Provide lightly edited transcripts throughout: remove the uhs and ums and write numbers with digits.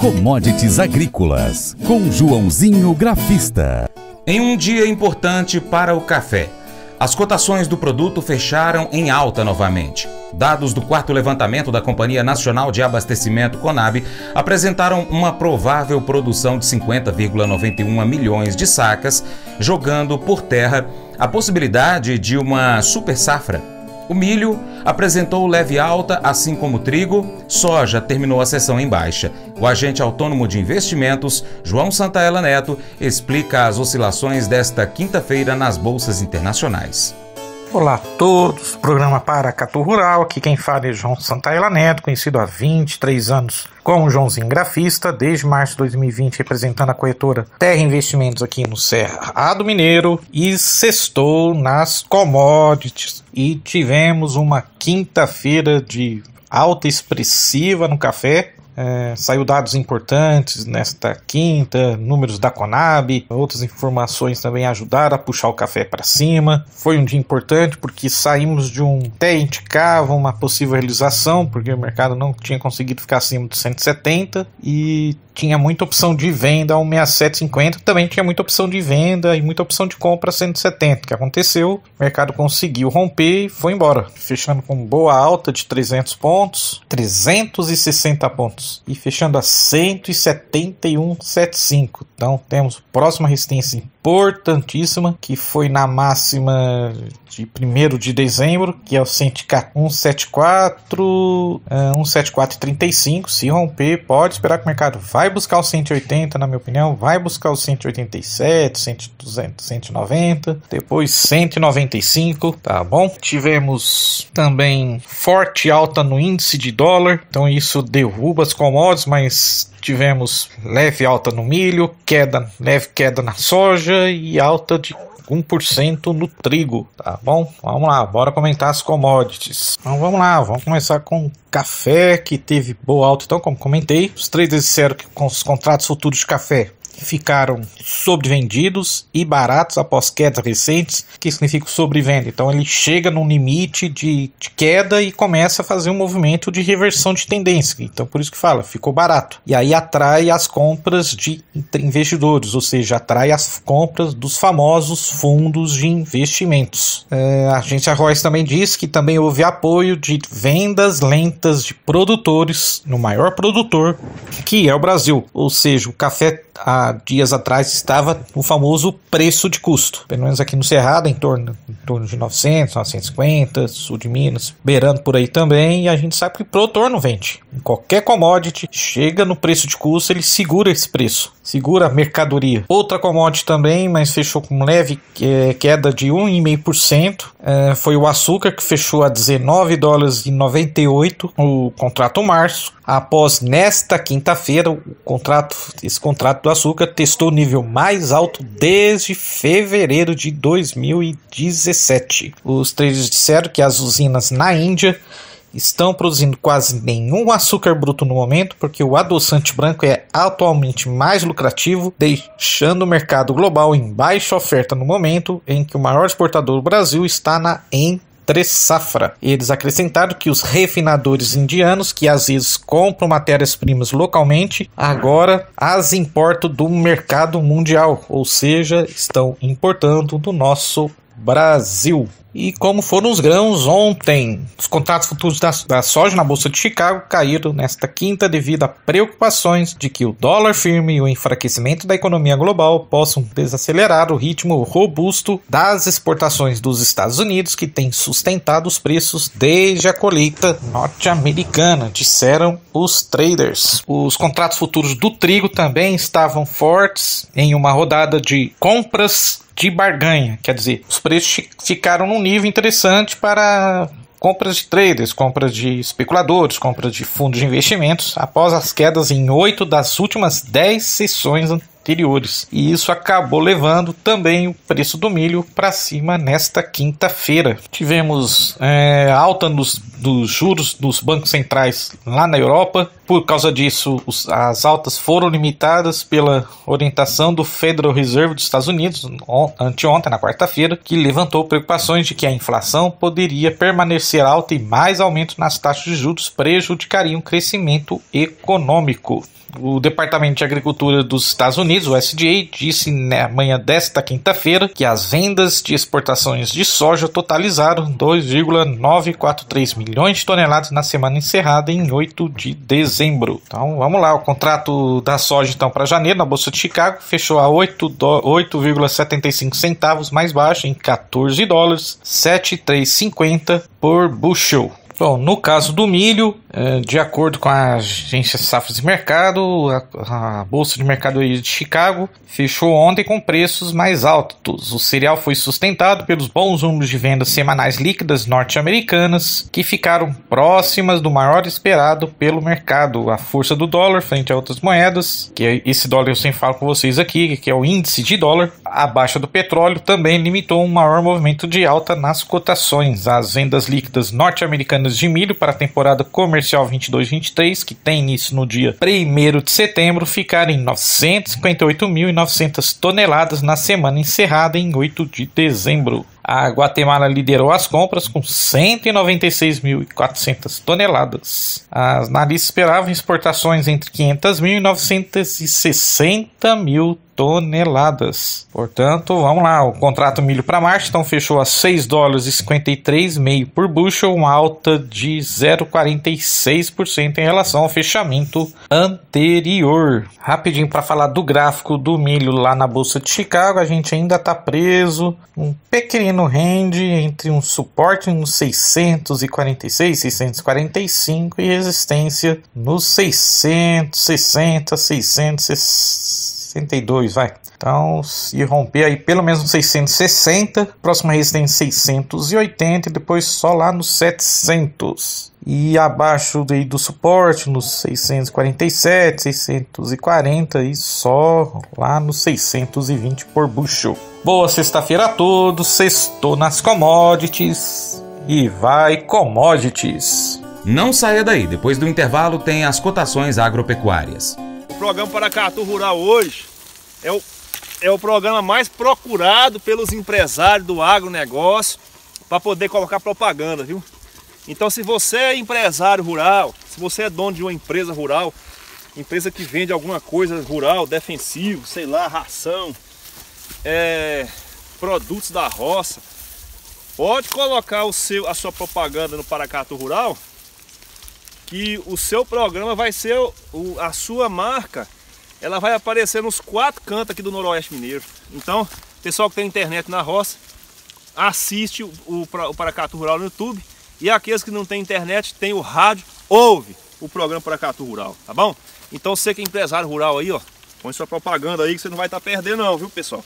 Commodities Agrícolas, com Joãozinho Grafista. Em um dia importante para o café, as cotações do produto fecharam em alta novamente. Dados do quarto levantamento da Companhia Nacional de Abastecimento Conab apresentaram uma provável produção de 50,91 milhões de sacas, jogando por terra a possibilidade de uma super safra. O milho apresentou leve alta, assim como o trigo. Soja terminou a sessão em baixa. O agente autônomo de investimentos, João Santaella Neto, explica as oscilações desta quinta-feira nas bolsas internacionais. Olá a todos, programa Paracatu Rural, aqui quem fala é João Santaella Neto, conhecido há 23 anos como Joãozinho Grafista, desde março de 2020 representando a corretora Terra Investimentos aqui no Cerrado Mineiro, e sextou nas commodities e tivemos uma quinta-feira de alta expressiva no café. Saiu dados importantes nesta quinta, números da Conab, outras informações também ajudaram a puxar o café para cima. Foi um dia importante porque saímos de até indicava uma possível realização, porque o mercado não tinha conseguido ficar acima dos 170 e tinha muita opção de venda a 167,50, também tinha muita opção de venda e muita opção de compra a 170. O que aconteceu? O mercado conseguiu romper e foi embora, fechando com boa alta de 300 pontos, 360 pontos, e fechando a 171,75. Então temos próxima resistência importantíssima, que foi na máxima de 1º de dezembro, que é o 174,35. Se romper, pode esperar que o mercado vai buscar o 180, na minha opinião, vai buscar o 187, 190, depois 195, tá bom? Tivemos também forte alta no índice de dólar, então isso derruba as commodities, mas tivemos leve alta no milho, leve queda na soja e alta de 1% no trigo, tá bom? Vamos lá, bora comentar as commodities. Então vamos lá, vamos começar com café, que teve boa alta. Então, como comentei, os traders disseram que com os contratos futuros de café ficaram sobrevendidos e baratos após quedas recentes, que significa sobrevenda. Então ele chega num limite de queda e começa a fazer um movimento de reversão de tendência. Então por isso que fala, ficou barato. E aí atrai as compras de investidores, ou seja, atrai as compras dos famosos fundos de investimentos. A agência Reuters também diz que também houve apoio de vendas lentas de produtores no maior produtor, que é o Brasil. Ou seja, o café há dias atrás estava no famoso preço de custo, pelo menos aqui no Cerrado, em torno de 900, 950, sul de Minas, beirando por aí também, e a gente sabe que o produtor não vende. Em qualquer commodity, chega no preço de custo, ele segura esse preço, segura a mercadoria. Outra commodity também, mas fechou com leve queda de 1,5%, foi o açúcar, que fechou a $19,98 o contrato março, após nesta quinta-feira esse contrato do açúcar testou o nível mais alto desde fevereiro de 2017. Os traders disseram que as usinas na Índia estão produzindo quase nenhum açúcar bruto no momento, porque o adoçante branco é atualmente mais lucrativo, deixando o mercado global em baixa oferta no momento em que o maior exportador do Brasil está na entre safra. Eles acrescentaram que os refinadores indianos, que às vezes compram matérias-primas localmente, agora as importam do mercado mundial, ou seja, estão importando do nosso Brasil. E como foram os grãos ontem, os contratos futuros da soja na Bolsa de Chicago caíram nesta quinta devido a preocupações de que o dólar firme e o enfraquecimento da economia global possam desacelerar o ritmo robusto das exportações dos Estados Unidos, que tem sustentado os preços desde a colheita norte-americana, disseram os traders. Os contratos futuros do trigo também estavam fortes em uma rodada de compras de barganha, quer dizer, os preços ficaram num nível interessante para compras de traders, compras de especuladores, compras de fundos de investimentos, após as quedas em 8 das últimas 10 sessões anteriores. E isso acabou levando também o preço do milho para cima nesta quinta-feira. Tivemos alta dos juros dos bancos centrais lá na Europa, Por causa disso, as altas foram limitadas pela orientação do Federal Reserve dos Estados Unidos anteontem, na quarta-feira, que levantou preocupações de que a inflação poderia permanecer alta e mais aumento nas taxas de juros prejudicariam o crescimento econômico. O Departamento de Agricultura dos Estados Unidos, o USDA, disse na manhã desta quinta-feira que as vendas de exportações de soja totalizaram 2,943 milhões de toneladas na semana encerrada em 8 de dezembro. Então vamos lá, o contrato da soja então para janeiro na Bolsa de Chicago fechou a 8,75 centavos mais baixo em 14 dólares, 7,350 por bushel. Bom, no caso do milho, de acordo com a agência Safras e Mercado, a Bolsa de Mercado de Chicago fechou ontem com preços mais altos. O cereal foi sustentado pelos bons números de vendas semanais líquidas norte-americanas, que ficaram próximas do maior esperado pelo mercado. A força do dólar frente a outras moedas, que é esse dólar eu sempre falo com vocês aqui, que é o índice de dólar, a baixa do petróleo também limitou um maior movimento de alta nas cotações. As vendas líquidas norte-americanas de milho para a temporada comercial 22-23, que tem início no dia 1º de setembro, ficaram em 958.900 toneladas na semana encerrada em 8 de dezembro. A Guatemala liderou as compras com 196.400 toneladas. As analistas esperavam exportações entre 500.000 e 960.000 toneladas. Portanto, vamos lá, o contrato milho para março então fechou a 6 dólares e 53,5 por bushel, uma alta de 0,46% em relação ao fechamento anterior. Rapidinho para falar do gráfico do milho lá na Bolsa de Chicago, a gente ainda está preso um pequeno range entre um suporte nos 646, 645 e resistência nos 660, 662, vai. Então, se romper aí pelo menos 660, próxima resistência 680 e depois só lá nos 700. E abaixo do suporte nos 647, 640 e só lá nos 620 por bushel. Boa sexta-feira a todos, sextou nas commodities e vai commodities. Não saia daí, depois do intervalo tem as cotações agropecuárias. O programa Paracatu Rural hoje é o programa mais procurado pelos empresários do agronegócio para poder colocar propaganda, viu? Então, se você é empresário rural, se você é dono de uma empresa rural, empresa que vende alguma coisa rural, defensivo, sei lá, ração, produtos da roça, pode colocar a sua propaganda no Paracatu Rural, que o seu programa vai ser, a sua marca, ela vai aparecer nos 4 cantos aqui do Noroeste Mineiro. Então, pessoal que tem internet na roça, assiste o Paracatu Rural no YouTube. E aqueles que não tem internet, tem o rádio, ouve o programa Paracatu Rural, tá bom? Então você que é empresário rural aí, ó, põe sua propaganda aí que você não vai estar perdendo não, viu, pessoal?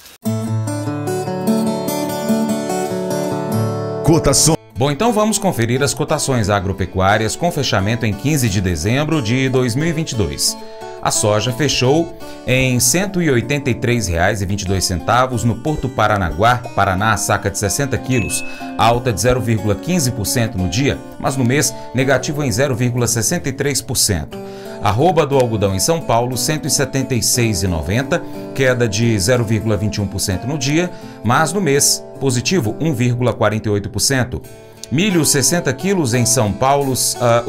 Cotação. Bom, então vamos conferir as cotações agropecuárias com fechamento em 15 de dezembro de 2022. A soja fechou em R$ 183,22 no Porto Paranaguá, Paraná, a saca de 60 quilos, alta de 0,15% no dia, mas no mês negativo em 0,63%. Arroba do algodão em São Paulo, R$ 176,90, queda de 0,21% no dia, mas no mês positivo 1,48%. Milho 60 quilos em São Paulo, R$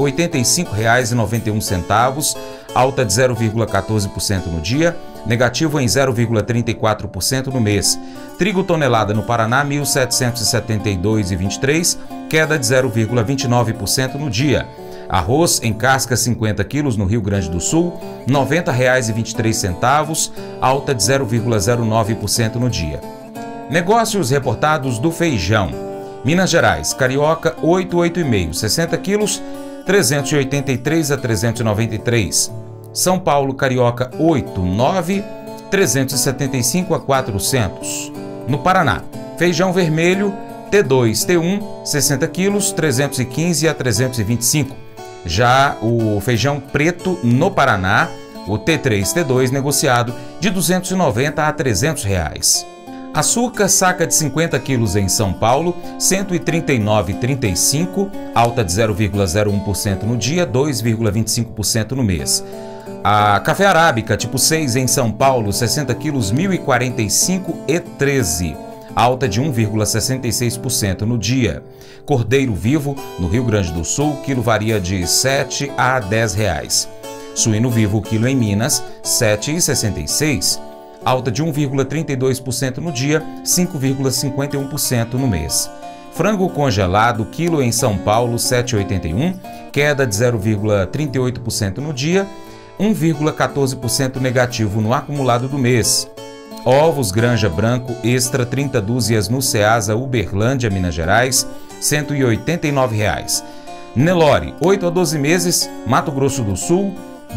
85,91, alta de 0,14% no dia, negativo em 0,34% no mês. Trigo tonelada no Paraná, R$ 1.772,23, queda de 0,29% no dia. Arroz em casca 50 quilos no Rio Grande do Sul, R$ 90,23, alta de 0,09% no dia. Negócios reportados do feijão. Minas Gerais, carioca 8,5, 60 quilos, 383 a 393. São Paulo, carioca 8,9, 375 a 400. No Paraná, feijão vermelho T2, T1, 60 quilos, 315 a 325. Já o feijão preto no Paraná, o T3, T2, negociado de R$ 290 a R$ 300. Açúcar, saca de 50 quilos em São Paulo, R$ 139,35, alta de 0,01% no dia, 2,25% no mês. A café arábica tipo 6 em São Paulo, 60 quilos, R$ 1.045,13, alta de 1,66% no dia. Cordeiro vivo, no Rio Grande do Sul, quilo varia de R$ 7 a R$ 10. Suíno vivo, quilo em Minas, R$ 7,66, alta de 1,32% no dia, 5,51% no mês. Frango congelado, quilo em São Paulo, R$ 7,81, queda de 0,38% no dia, 1,14% negativo no acumulado do mês. Ovos Granja Branco Extra 30 dúzias no Ceasa Uberlândia, Minas Gerais, R$ 189. Nelore, 8 a 12 meses, Mato Grosso do Sul, R$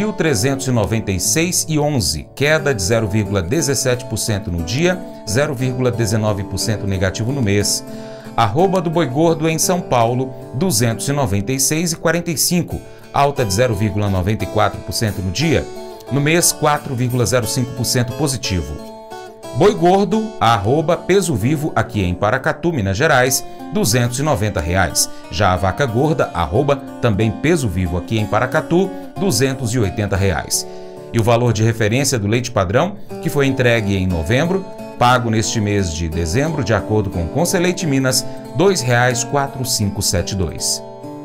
2.396,11, queda de 0,17% no dia, 0,19% negativo no mês. Arroba do boi gordo em São Paulo, R$ 296,45, alta de 0,94% no dia, no mês 4,05% positivo. Boi gordo, arroba peso vivo aqui em Paracatu, Minas Gerais, R$ 290. Já a vaca gorda, arroba também peso vivo aqui em Paracatu, R$ 280. E o valor de referência do leite padrão, que foi entregue em novembro, pago neste mês de dezembro, de acordo com o Conselheite Minas, R$ 2,4572.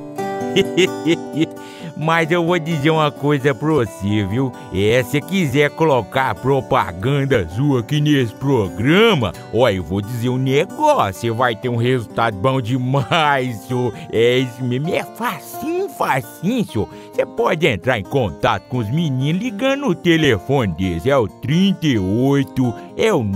Mas eu vou dizer uma coisa pra você, viu? Se quiser colocar propaganda sua aqui nesse programa, ó, eu vou dizer um negócio, você vai ter um resultado bom demais, senhor. Isso mesmo, é facinho, senhor. Você pode entrar em contato com os meninos ligando no telefone deles, é o 38, é o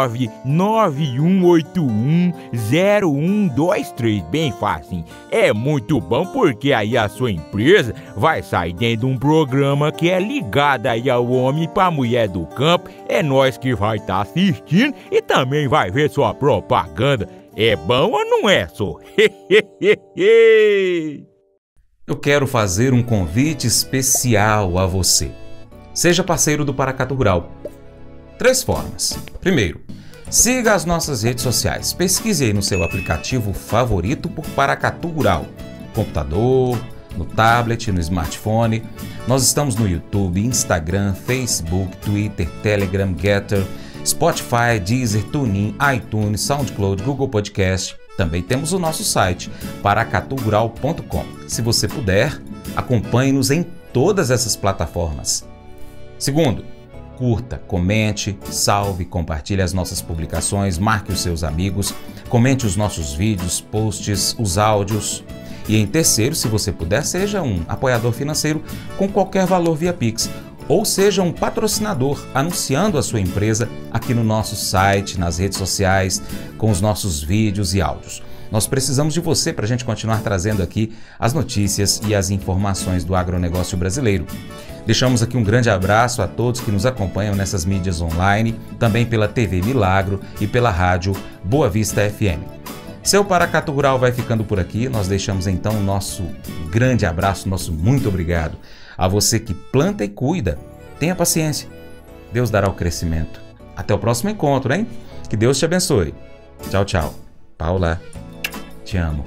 991810123, bem facinho. É muito bom porque aí a sua empresa vai sair dentro de um programa que é ligado aí ao homem pra mulher do campo. É nós que vai estar assistindo e também vai ver sua propaganda. É bom ou não é, só? Eu quero fazer um convite especial a você. Seja parceiro do Paracatu Rural. 3 formas. Primeiro, siga as nossas redes sociais. Pesquise aí no seu aplicativo favorito por Paracatu Rural. Computador, no tablet, no smartphone. Nós estamos no YouTube, Instagram, Facebook, Twitter, Telegram, Getter, Spotify, Deezer, TuneIn, iTunes, SoundCloud, Google Podcast. Também temos o nosso site, paracaturural.com. Se você puder, acompanhe-nos em todas essas plataformas. Segundo, curta, comente, salve, compartilhe as nossas publicações, marque os seus amigos, comente os nossos vídeos, posts, os áudios. E em terceiro, se você puder, seja um apoiador financeiro com qualquer valor via Pix, ou seja um patrocinador anunciando a sua empresa aqui no nosso site, nas redes sociais, com os nossos vídeos e áudios. Nós precisamos de você para a gente continuar trazendo aqui as notícias e as informações do agronegócio brasileiro. Deixamos aqui um grande abraço a todos que nos acompanham nessas mídias online, também pela TV Milagro e pela rádio Boa Vista FM. Seu Paracatu Rural vai ficando por aqui. Nós deixamos então o nosso grande abraço, nosso muito obrigado a você que planta e cuida. Tenha paciência. Deus dará o crescimento. Até o próximo encontro, hein? Que Deus te abençoe. Tchau, tchau. Paula, te amo.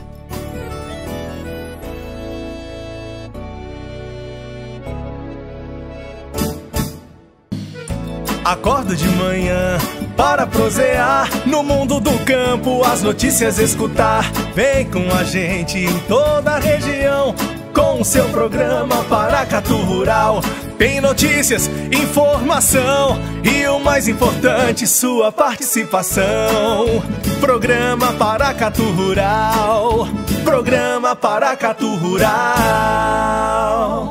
Acordo de manhã para prosear no mundo do campo, as notícias escutar. Vem com a gente em toda a região com o seu programa Paracatu Rural. Tem notícias, informação e o mais importante, sua participação. Programa Paracatu Rural. Programa Paracatu Rural.